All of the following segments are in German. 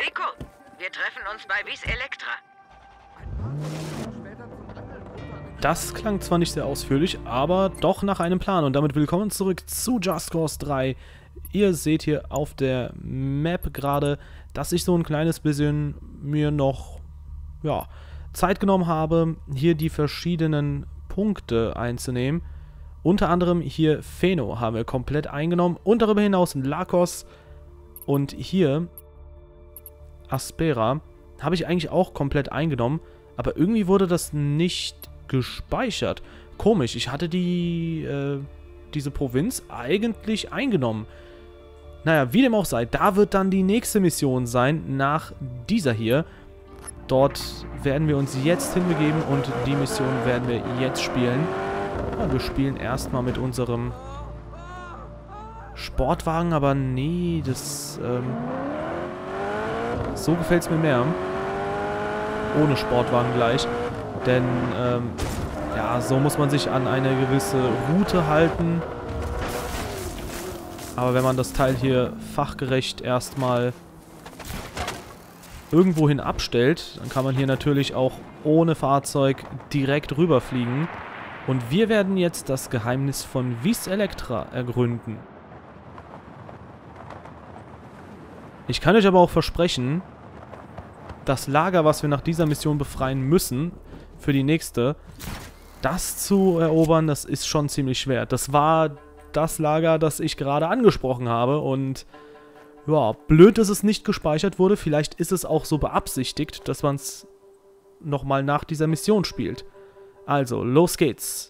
Rico, wir treffen uns bei Vis Electra. Das klang zwar nicht sehr ausführlich, aber doch nach einem Plan. Und damit willkommen zurück zu Just Cause 3. Ihr seht hier auf der Map gerade, dass ich so ein kleines bisschen mir noch Zeit genommen habe, hier die verschiedenen Punkte einzunehmen. Unter anderem hier Pheno haben wir komplett eingenommen und darüber hinaus Lakos und hier Aspera habe ich eigentlich auch komplett eingenommen, aber irgendwie wurde das nicht gespeichert. Komisch, ich hatte diese Provinz eigentlich eingenommen. Naja, wie dem auch sei, da wird dann die nächste Mission sein, nach dieser hier. Dort werden wir uns jetzt hinbegeben und die Mission werden wir jetzt spielen. Ja, wir spielen erstmal mit unserem Sportwagen, aber nee, das, so gefällt es mir mehr. Ohne Sportwagen gleich. Denn, ja, so muss man sich an eine gewisse Route halten. Aber wenn man das Teil hier fachgerecht erstmal irgendwohin abstellt, dann kann man hier natürlich auch ohne Fahrzeug direkt rüberfliegen. Und wir werden jetzt das Geheimnis von Vis Electra ergründen. Ich kann euch aber auch versprechen, das Lager, was wir nach dieser Mission befreien müssen, für die nächste, das zu erobern, das ist schon ziemlich schwer. Das war das Lager, das ich gerade angesprochen habe und ja, blöd, dass es nicht gespeichert wurde. Vielleicht ist es auch so beabsichtigt, dass man es nochmal nach dieser Mission spielt. Also, los geht's.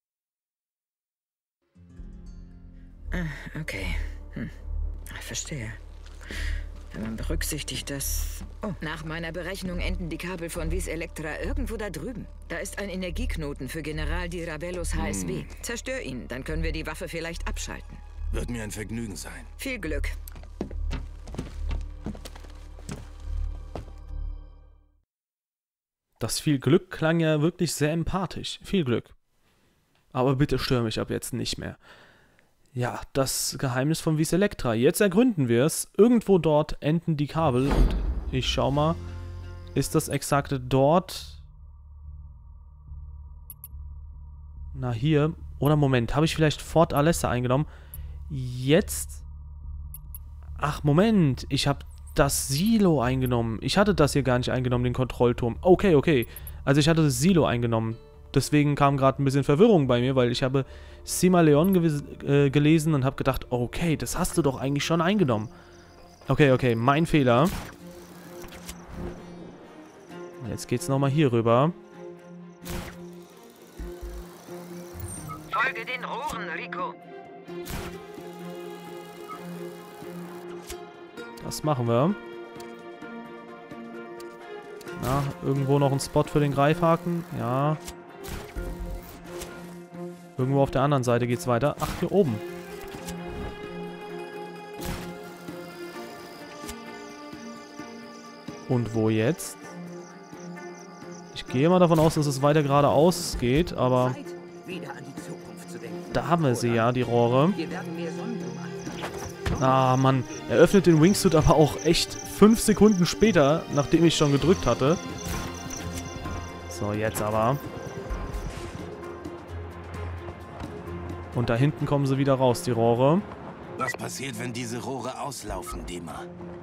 Okay. Verstehe. Wenn man berücksichtigt, dass... Oh, nach meiner Berechnung enden die Kabel von Vis Electra irgendwo da drüben. Da ist ein Energieknoten für General Di Rabellos HSW. Zerstör ihn, dann können wir die Waffe vielleicht abschalten. Wird mir ein Vergnügen sein. Viel Glück. Das viel Glück klang ja wirklich sehr empathisch. Viel Glück. Aber bitte stör mich ab jetzt nicht mehr. Ja, das Geheimnis von Vis Electra. Jetzt ergründen wir es. Irgendwo dort enden die Kabel. Und ich schau mal. Ist das exakte dort? Na, hier. Oder Moment, habe ich vielleicht Fort Alessa eingenommen? Jetzt? Ach, Moment. Ich habe das Silo eingenommen. Ich hatte das hier gar nicht eingenommen, den Kontrollturm. Okay, okay. Also ich hatte das Silo eingenommen. Deswegen kam gerade ein bisschen Verwirrung bei mir, weil ich habe Simaleon gelesen und habe gedacht, okay, das hast du doch eigentlich schon eingenommen. Okay, okay, mein Fehler. Jetzt geht's nochmal hier rüber. Folge den Rohren, Rico. Das machen wir. Na, irgendwo noch ein Spot für den Greifhaken. Ja. Irgendwo auf der anderen Seite geht's weiter. Ach, hier oben. Und wo jetzt? Ich gehe mal davon aus, dass es weiter geradeaus geht, aber... Da haben wir sie ja, die Rohre. Ah, Mann. Er öffnet den Wingsuit aber auch echt 5 Sekunden später, nachdem ich schon gedrückt hatte. So, jetzt aber. Und da hinten kommen sie wieder raus, die Rohre. Was passiert, wenn diese Rohre auslaufen, Dima?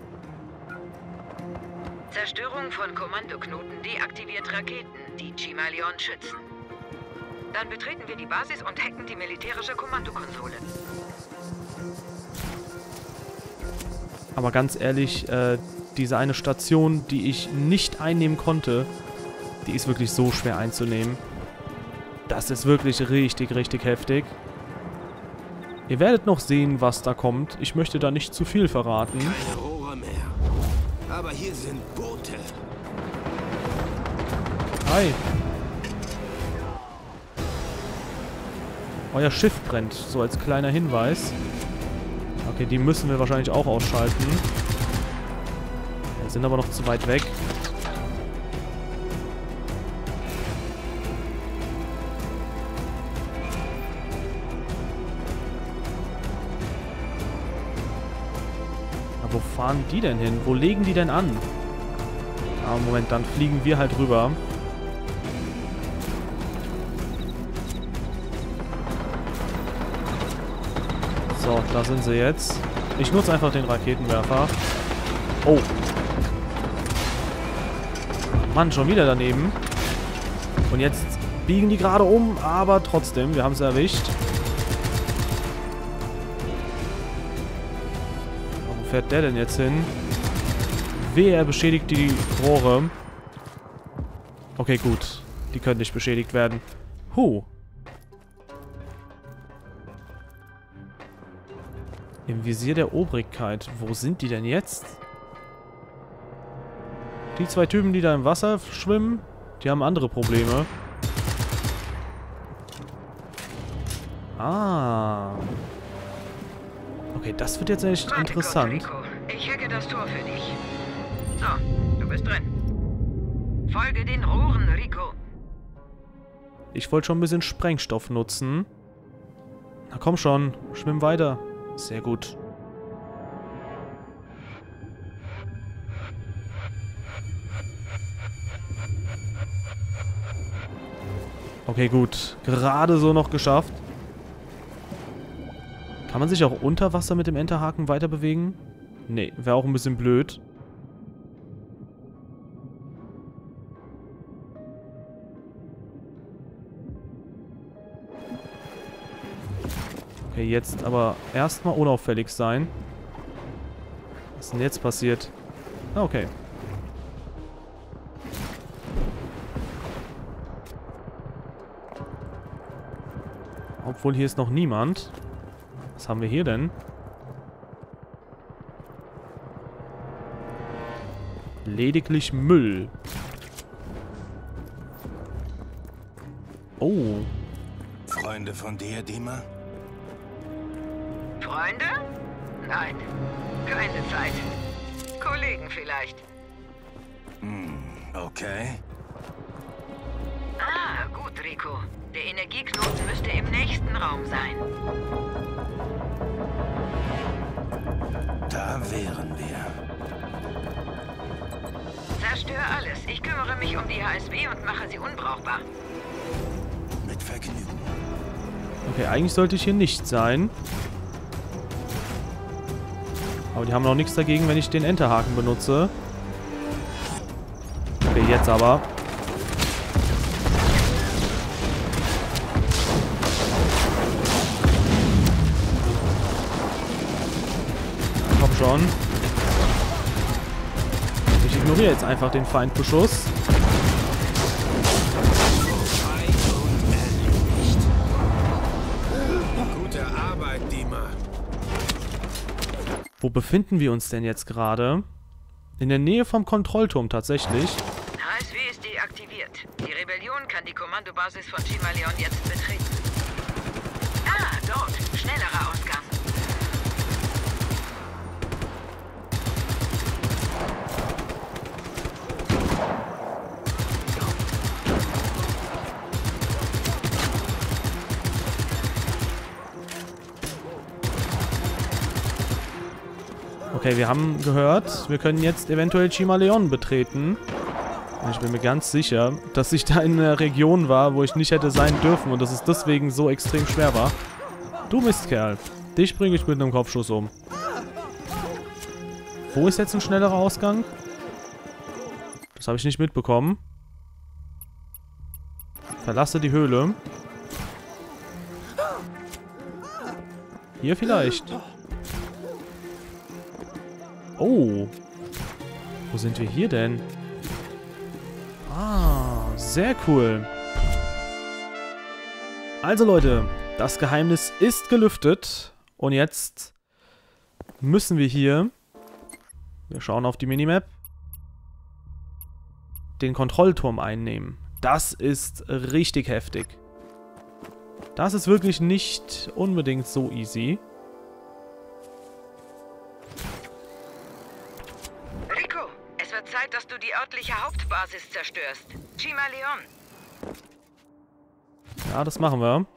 Zerstörung von Kommandoknoten deaktiviert Raketen, die Chimaleon schützen. Dann betreten wir die Basis und hacken die militärische Kommandokonsole. Aber ganz ehrlich, diese eine Station, die ich nicht einnehmen konnte, die ist wirklich so schwer einzunehmen. Das ist wirklich richtig, richtig heftig. Ihr werdet noch sehen, was da kommt. Ich möchte da nicht zu viel verraten. Keine Rohre mehr. Aber hier sind Boote. Hi. Euer Schiff brennt, so als kleiner Hinweis. Okay, die müssen wir wahrscheinlich auch ausschalten. Wir sind aber noch zu weit weg. fahren die denn hin? Wo legen die denn an? Ah, Moment, dann fliegen wir halt rüber. So, da sind sie jetzt. Ich nutze einfach den Raketenwerfer. Oh. Mann, schon wieder daneben. Und jetzt biegen die gerade um, aber trotzdem, wir haben sie erwischt. Wo fährt der denn jetzt hin? Wehe, er beschädigt die Rohre. Okay, gut. Die können nicht beschädigt werden. Im Visier der Obrigkeit. Wo sind die denn jetzt? Die zwei Typen, die da im Wasser schwimmen, die haben andere Probleme. Ah. Okay, das wird jetzt echt interessant. Rico. Ich hacke das Tor für dich. So, du bist drin. Folge den Rohren, Rico. Ich wollte schon ein bisschen Sprengstoff nutzen. Na komm schon, schwimm weiter. Sehr gut. Okay, gut. Gerade so noch geschafft. Kann man sich auch unter Wasser mit dem Enterhaken weiter bewegen? Nee, wäre auch ein bisschen blöd. Okay, jetzt aber erstmal unauffällig sein. Was ist denn jetzt passiert? Ah, okay. Obwohl hier ist noch niemand. Was haben wir hier denn? Lediglich Müll. Oh. Freunde von dir, Dima? Freunde? Nein, keine Zeit. Kollegen vielleicht. Okay. Ah, gut, Rico. Der Energieknoten müsste im nächsten Raum sein. Da wären wir. Zerstör alles. Ich kümmere mich um die HSW und mache sie unbrauchbar. Mit Vergnügen. Okay, eigentlich sollte ich hier nicht sein. Aber die haben noch nichts dagegen, wenn ich den Enterhaken benutze. Okay, jetzt aber. Komm schon. Ich ignoriere jetzt einfach den Feindbeschuss. Gute Arbeit, Dima. Wo befinden wir uns denn jetzt gerade? In der Nähe vom Kontrollturm tatsächlich. HSW ist deaktiviert. Die Rebellion kann die Kommandobasis von Chimaleon jetzt betreten. Ah, dort. Schnellerer Ausgang. Okay, wir haben gehört, wir können jetzt eventuell Chimaleon betreten. Und ich bin mir ganz sicher, dass ich da in einer Region war, wo ich nicht hätte sein dürfen und dass es deswegen so extrem schwer war. Du Mistkerl, dich bringe ich mit einem Kopfschuss um. Wo ist jetzt ein schnellerer Ausgang? Das habe ich nicht mitbekommen. Verlasse die Höhle. Hier vielleicht. Oh. Wo sind wir hier denn? Ah, sehr cool. Also Leute, das Geheimnis ist gelüftet. Und jetzt müssen wir hier, wir schauen auf die Minimap, den Kontrollturm einnehmen. Das ist richtig heftig. Das ist wirklich nicht unbedingt so easy. Rico, es wird Zeit, dass du die örtliche Hauptbasis zerstörst. Chimaleon. Ja, das machen wir.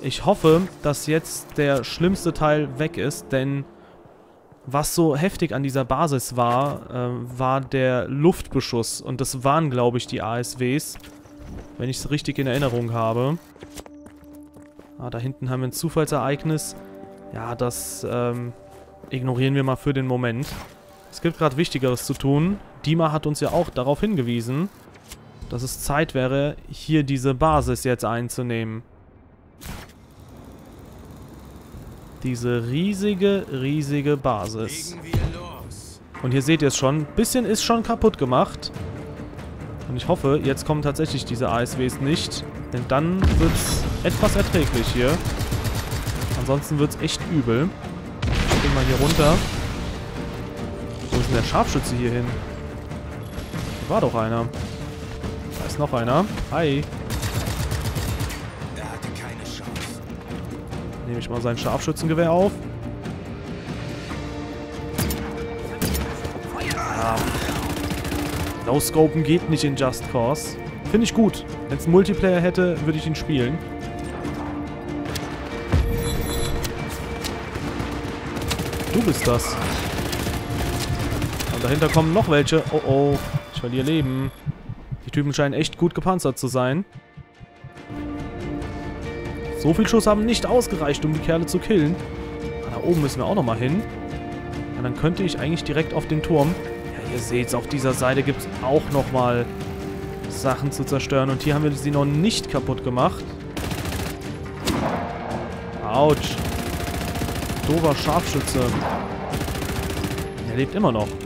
Ich hoffe, dass jetzt der schlimmste Teil weg ist, denn was so heftig an dieser Basis war, war der Luftbeschuss. Und das waren, glaube ich, die ASWs, wenn ich es richtig in Erinnerung habe. Ah, da hinten haben wir ein Zufallsereignis. Ja, das ignorieren wir mal für den Moment. Es gibt gerade Wichtigeres zu tun. Dima hat uns ja auch darauf hingewiesen, dass es Zeit wäre, hier diese Basis jetzt einzunehmen. Diese riesige, riesige Basis. Und hier seht ihr es schon. Ein bisschen ist schon kaputt gemacht. Und ich hoffe, jetzt kommen tatsächlich diese ASWs nicht. Denn dann wird es etwas erträglich hier. Ansonsten wird es echt übel. Ich spring mal hier runter. Wo ist denn der Scharfschütze hier hin? Hier war doch einer. Da ist noch einer. Hi. Nehme ich mal sein Scharfschützengewehr auf. Ja. No-Scopen geht nicht in Just Cause. Finde ich gut. Wenn es einen Multiplayer hätte, würde ich ihn spielen. Du bist das. Und dahinter kommen noch welche. Oh oh, ich verliere Leben. Die Typen scheinen echt gut gepanzert zu sein. So viel Schuss haben nicht ausgereicht, um die Kerle zu killen. Da oben müssen wir auch nochmal hin. Und dann könnte ich eigentlich direkt auf den Turm. Ja, ihr seht es, auf dieser Seite gibt es auch nochmal Sachen zu zerstören. Und hier haben wir sie noch nicht kaputt gemacht. Autsch. Doofer Scharfschütze. Er lebt immer noch.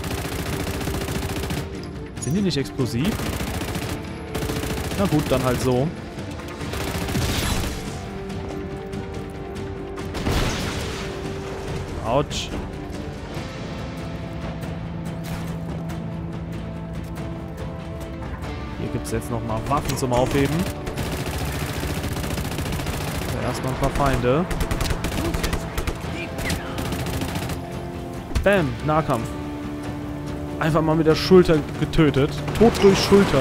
Sind die nicht explosiv? Na gut, dann halt so. Autsch. Hier gibt es jetzt nochmal Waffen zum Aufheben. Ja, erstmal ein paar Feinde. Bam, Nahkampf. Einfach mal mit der Schulter getötet. Tod durch Schulter.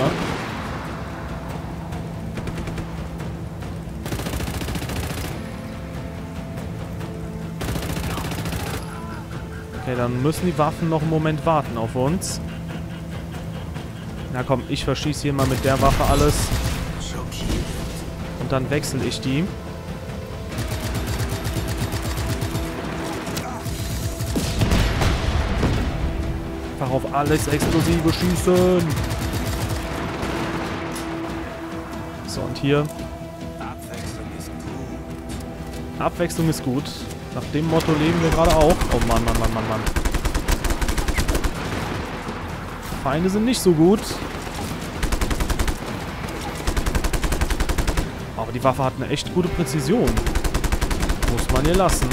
Okay, dann müssen die Waffen noch einen Moment warten auf uns. Na komm, ich verschieße hier mal mit der Waffe alles. Und dann wechsle ich die. Einfach auf alles Explosive schießen. So, und hier. Abwechslung ist gut. Nach dem Motto leben wir gerade auch. Oh Mann, Mann, Mann, Mann, Mann. Feinde sind nicht so gut. Aber die Waffe hat eine echt gute Präzision. Muss man ihr lassen.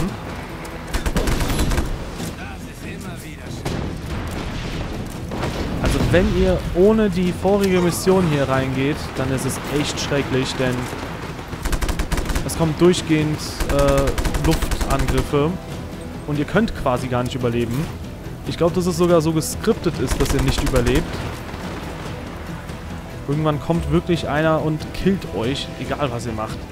Also wenn ihr ohne die vorige Mission hier reingeht, dann ist es echt schrecklich, denn es kommt durchgehend Luftangriffe und ihr könnt quasi gar nicht überleben. Ich glaube, dass es sogar so geskriptet ist, dass ihr nicht überlebt. Irgendwann kommt wirklich einer und killt euch, egal was ihr macht.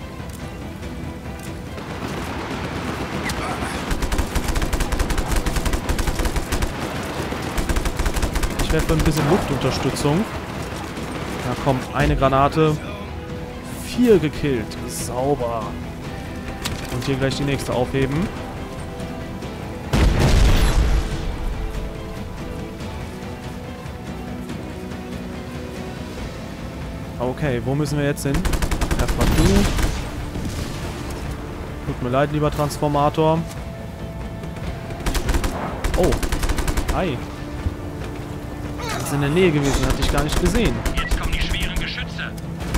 Ich werfe ein bisschen Luftunterstützung. Da kommt eine Granate. 4 gekillt. Sauber. Und hier gleich die nächste aufheben. Okay, wo müssen wir jetzt hin? Erstmal du. Tut mir leid, lieber Transformator. Oh. Hi. Ganz in der Nähe gewesen, hatte ich gar nicht gesehen. Jetzt kommen die schweren Geschütze.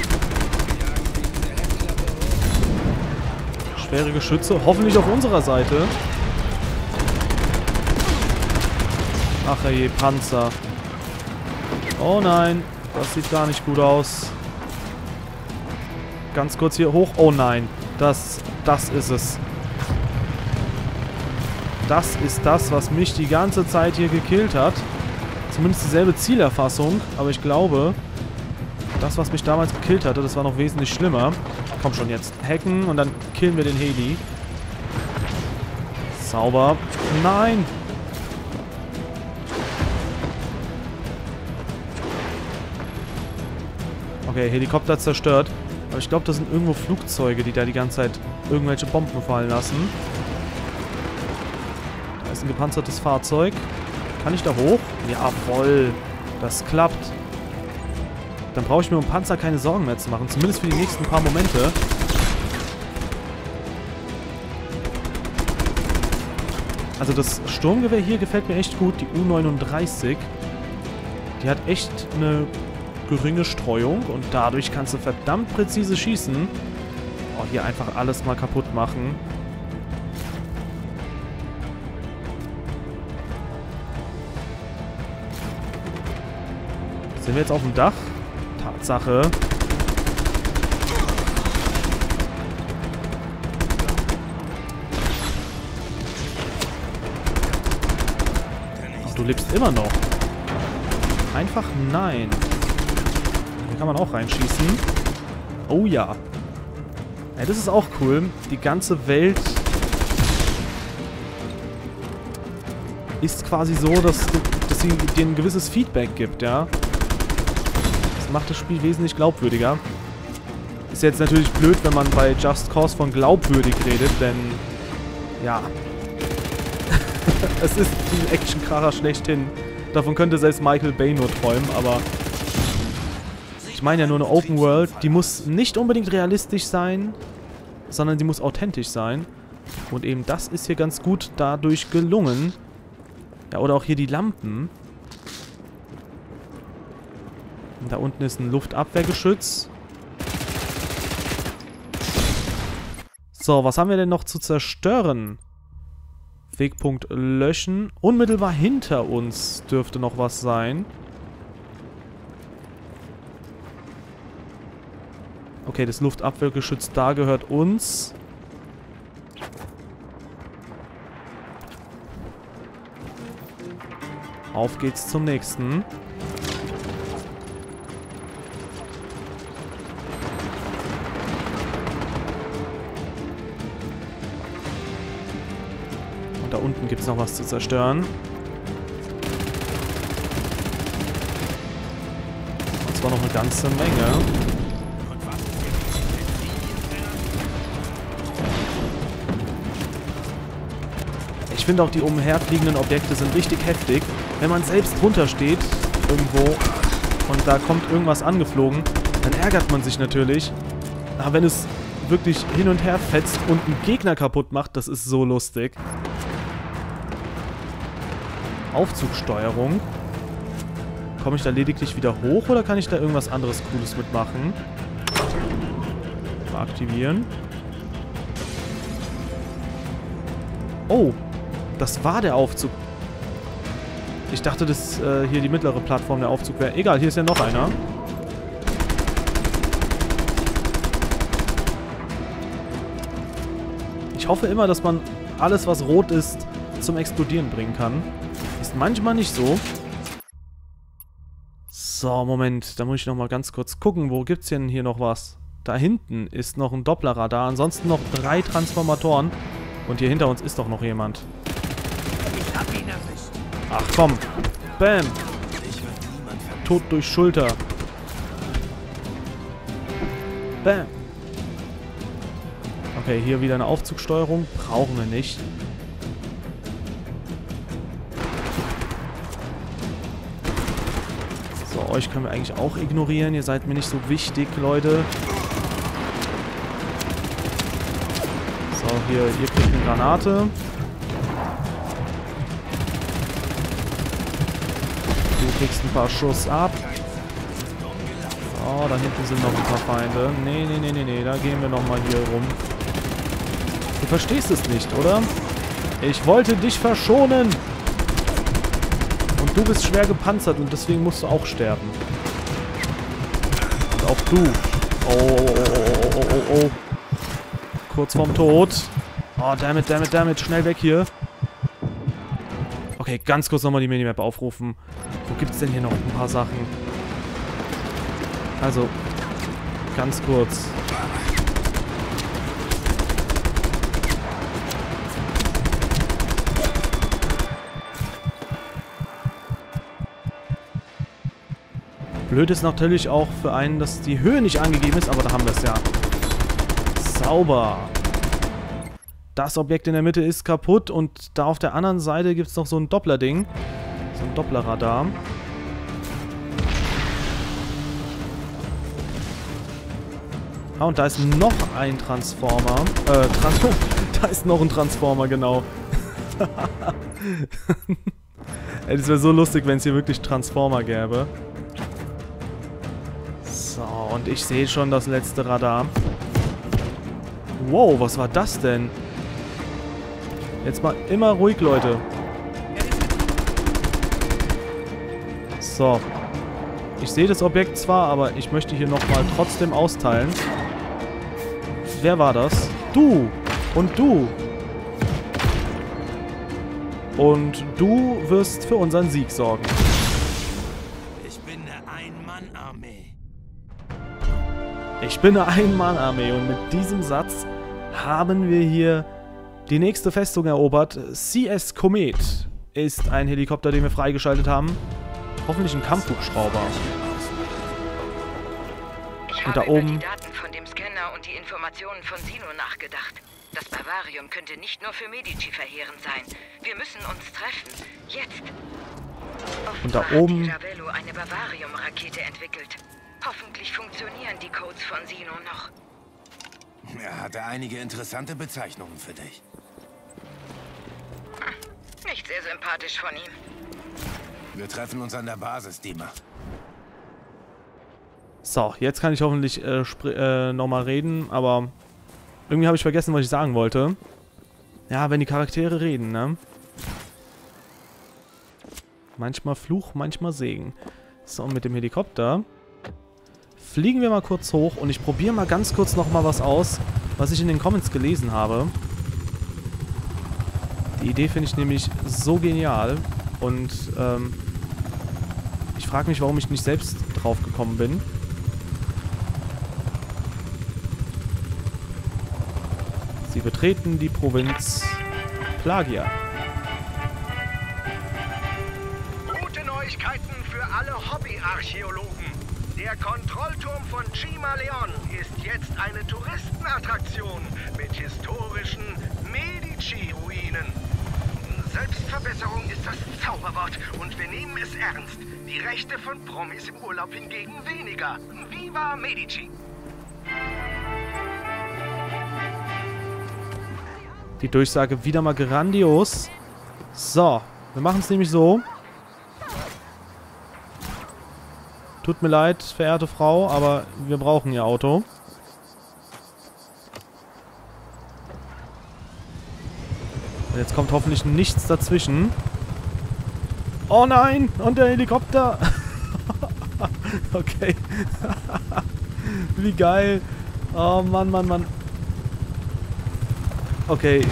Schwere Geschütze, hoffentlich auf unserer Seite. Ach je, Panzer. Oh nein, das sieht gar nicht gut aus. Ganz kurz hier hoch. Oh nein, das ist es. Das ist das, was mich die ganze Zeit hier gekillt hat. Zumindest dieselbe Zielerfassung, aber ich glaube, das, was mich damals gekillt hatte, das war noch wesentlich schlimmer. Komm schon jetzt. Hacken und dann killen wir den Heli. Sauber. Nein! Okay, Helikopter zerstört. Aber ich glaube, das sind irgendwo Flugzeuge, die da die ganze Zeit irgendwelche Bomben fallen lassen. Da ist ein gepanzertes Fahrzeug. Kann ich da hoch? Jawohl. Das klappt. Dann brauche ich mir um Panzer keine Sorgen mehr zu machen. Zumindest für die nächsten paar Momente. Also das Sturmgewehr hier gefällt mir echt gut. Die U39. Die hat echt eine geringe Streuung. Und dadurch kannst du verdammt präzise schießen. Oh, hier einfach alles mal kaputt machen. Sind wir jetzt auf dem Dach? Tatsache. Ach, du lebst immer noch. Einfach nein. Hier kann man auch reinschießen. Oh ja. Ja, das ist auch cool. Die ganze Welt ist quasi so, dass sie dir ein gewisses Feedback gibt, ja. Das macht das Spiel wesentlich glaubwürdiger. Ist jetzt natürlich blöd, wenn man bei Just Cause von glaubwürdig redet, denn ja. Es ist ein Action-Kracher schlechthin. Davon könnte selbst Michael Bay nur träumen, aber ich meine ja nur eine Open World, die muss nicht unbedingt realistisch sein, sondern sie muss authentisch sein. Und eben das ist hier ganz gut dadurch gelungen. Ja, oder auch hier die Lampen. Und da unten ist ein Luftabwehrgeschütz. So, was haben wir denn noch zu zerstören? Wegpunkt löschen. Unmittelbar hinter uns dürfte noch was sein. Okay, das Luftabwehrgeschütz da gehört uns. Auf geht's zum nächsten. Und da unten gibt's noch was zu zerstören. Und zwar noch eine ganze Menge. Ich finde auch, die umherfliegenden Objekte sind richtig heftig. Wenn man selbst drunter steht, irgendwo, und da kommt irgendwas angeflogen, dann ärgert man sich natürlich. Aber wenn es wirklich hin und her fetzt und einen Gegner kaputt macht, das ist so lustig. Aufzugsteuerung. Komme ich da lediglich wieder hoch oder kann ich da irgendwas anderes Cooles mitmachen? Mal aktivieren. Oh, das war der Aufzug. Ich dachte, dass hier die mittlere Plattform der Aufzug wäre. Egal, hier ist ja noch einer. Ich hoffe immer, dass man alles, was rot ist, zum Explodieren bringen kann. Ist manchmal nicht so. So, Moment. Da muss ich nochmal ganz kurz gucken. Wo gibt's denn hier noch was? Da hinten ist noch ein Dopplerradar. Ansonsten noch 3 Transformatoren. Und hier hinter uns ist doch noch jemand. Ich hab ihn erwischt. Ach komm. Bam. Tod durch Schulter. Bam. Okay, hier wieder eine Aufzugsteuerung. Brauchen wir nicht. So, euch können wir eigentlich auch ignorieren. Ihr seid mir nicht so wichtig, Leute. So, hier, ihr kriegt eine Granate. Du kriegst ein paar Schuss ab. Oh, da hinten sind noch ein paar Feinde. Nee, da gehen wir nochmal hier rum. Du verstehst es nicht, oder? Ich wollte dich verschonen. Und du bist schwer gepanzert und deswegen musst du auch sterben. Und auch du. Oh. Kurz vorm Tod. Oh, damit. Schnell weg hier. Okay, ganz kurz nochmal die Minimap aufrufen. Wo gibt es denn hier noch ein paar Sachen? Also, ganz kurz. Blöd ist natürlich auch für einen, dass die Höhe nicht angegeben ist, aber da haben wir es ja. Sauber. Das Objekt in der Mitte ist kaputt und da auf der anderen Seite gibt es noch so ein Doppler-Ding. So ein Dopplerradar. Ah, und da ist noch ein Transformer. Da ist noch ein Transformer, genau. Ey, das wäre so lustig, wenn es hier wirklich Transformer gäbe. So, und ich sehe schon das letzte Radar. Wow, was war das denn? Jetzt mal immer ruhig, Leute. So. Ich sehe das Objekt zwar, aber ich möchte hier nochmal trotzdem austeilen. Wer war das? Du! Und du! Und du wirst für unseren Sieg sorgen. Ich bin eine Ein-Mann-Armee. Ich bin eine Ein-Mann-Armee und mit diesem Satz haben wir hier die nächste Festung erobert. CS Komet ist ein Helikopter, den wir freigeschaltet haben. Hoffentlich ein Kampfhubschrauber. Ich Und habe da über oben... die Daten von dem Scanner und die Informationen von Sino nachgedacht. Das Bavarium könnte nicht nur für Medici verheerend sein. Wir müssen uns treffen. Jetzt. Und da Offenbar oben... hat Ravello eine Bavarium-Rakete entwickelt. Hoffentlich funktionieren die Codes von Sino noch. Er hatte einige interessante Bezeichnungen für dich. Nicht sehr sympathisch von ihm. Wir treffen uns an der Basis, Dima. So, jetzt kann ich hoffentlich nochmal reden, aber irgendwie habe ich vergessen, was ich sagen wollte. Ja, wenn die Charaktere reden, ne? Manchmal Fluch, manchmal Segen. So, und mit dem Helikopter fliegen wir mal kurz hoch und ich probiere mal ganz kurz nochmal was aus, was ich in den Comments gelesen habe. Die Idee finde ich nämlich so genial und ich frage mich, warum ich nicht selbst drauf gekommen bin. Sie betreten die Provinz Plagia. Gute Neuigkeiten für alle Hobbyarchäologen. Der Kontrollturm von Cimaleon ist jetzt eine Touristenattraktion mit historischen Medici-Ruinen. Selbstverbesserung ist das Zauberwort und wir nehmen es ernst. Die Rechte von Promis im Urlaub hingegen weniger. Viva Medici! Die Durchsage wieder mal grandios. So, wir machen es nämlich so. Tut mir leid, verehrte Frau, aber wir brauchen Ihr Auto. Und jetzt kommt hoffentlich nichts dazwischen. Oh nein! Und der Helikopter! Okay. Wie geil. Oh Mann, Mann, Mann. Okay.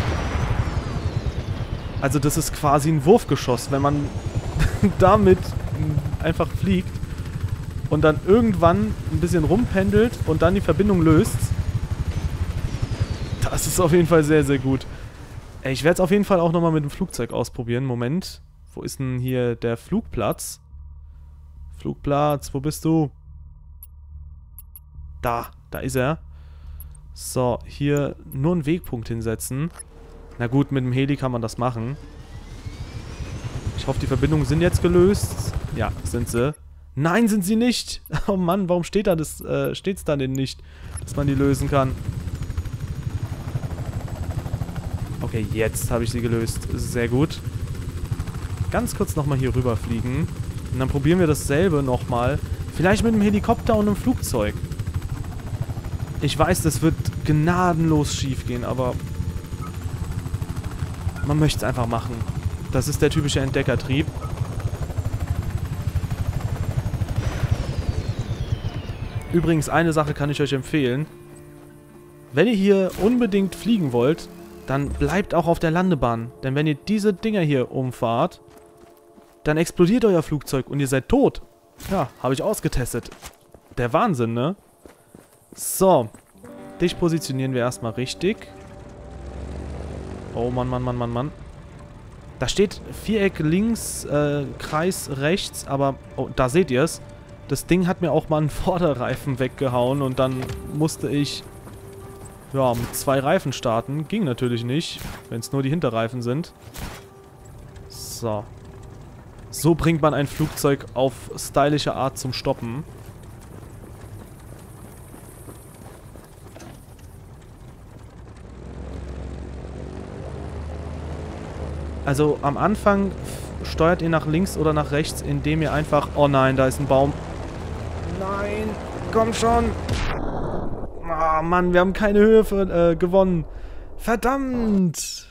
Also das ist quasi ein Wurfgeschoss, wenn man damit einfach fliegt und dann irgendwann ein bisschen rumpendelt und dann die Verbindung löst. Das ist auf jeden Fall sehr, sehr gut. Ey, ich werde es auf jeden Fall auch nochmal mit dem Flugzeug ausprobieren. Moment. Wo ist denn hier der Flugplatz? Flugplatz, wo bist du? Da ist er. So, hier nur einen Wegpunkt hinsetzen. Na gut, mit dem Heli kann man das machen. Ich hoffe, die Verbindungen sind jetzt gelöst. Ja, sind sie. Nein, sind sie nicht. Oh Mann, warum steht da das, steht's da denn nicht, dass man die lösen kann? Okay, jetzt habe ich sie gelöst. Sehr gut. Ganz kurz nochmal hier rüber fliegen. Und dann probieren wir dasselbe nochmal. Vielleicht mit einem Helikopter und einem Flugzeug. Ich weiß, das wird gnadenlos schief gehen, aber man möchte es einfach machen. Das ist der typische Entdeckertrieb. Übrigens, eine Sache kann ich euch empfehlen. Wenn ihr hier unbedingt fliegen wollt, dann bleibt auch auf der Landebahn. Denn wenn ihr diese Dinger hier umfahrt, dann explodiert euer Flugzeug und ihr seid tot. Ja, habe ich ausgetestet. Der Wahnsinn, ne? So. Dich positionieren wir erstmal richtig. Oh Mann, Mann, Mann, Mann, Mann. Da steht Viereck links, Kreis rechts, aber... Oh, da seht ihr es. Das Ding hat mir auch mal einen Vorderreifen weggehauen und dann musste ich ja, mit 2 Reifen starten. Ging natürlich nicht, wenn es nur die Hinterreifen sind. So. So bringt man ein Flugzeug auf stylische Art zum Stoppen. Also am Anfang steuert ihr nach links oder nach rechts, indem ihr einfach... Oh nein, da ist ein Baum. Nein, komm schon. Oh Mann, wir haben keine Höhe gewonnen. Verdammt.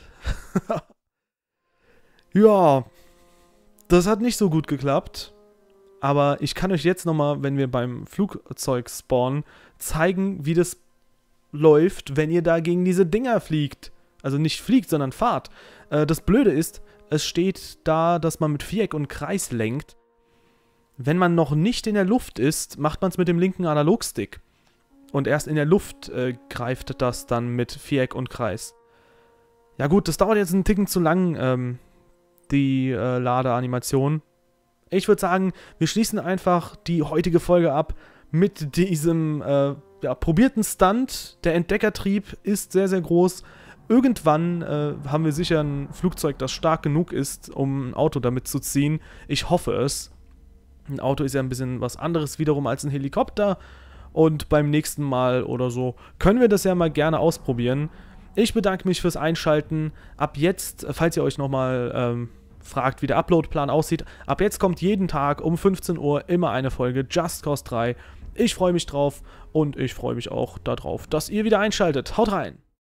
Ja, das hat nicht so gut geklappt. Aber ich kann euch jetzt nochmal, wenn wir beim Flugzeug spawnen, zeigen, wie das läuft, wenn ihr da gegen diese Dinger fliegt. Also nicht fliegt, sondern fahrt. Das Blöde ist, es steht da, dass man mit Viereck und Kreis lenkt. Wenn man noch nicht in der Luft ist, macht man es mit dem linken Analogstick. Und erst in der Luft greift das dann mit Viereck und Kreis. Ja gut, das dauert jetzt einen Ticken zu lang, die Ladeanimation. Ich würde sagen, wir schließen einfach die heutige Folge ab mit diesem probierten Stunt. Der Entdeckertrieb ist sehr, sehr groß. Irgendwann haben wir sicher ein Flugzeug, das stark genug ist, um ein Auto damit zu ziehen. Ich hoffe es. Ein Auto ist ja ein bisschen was anderes wiederum als ein Helikopter. Und beim nächsten Mal oder so können wir das ja mal gerne ausprobieren. Ich bedanke mich fürs Einschalten. Ab jetzt, falls ihr euch nochmal fragt, wie der Uploadplan aussieht, ab jetzt kommt jeden Tag um 15 Uhr immer eine Folge Just Cause 3. Ich freue mich drauf und ich freue mich auch darauf, dass ihr wieder einschaltet. Haut rein!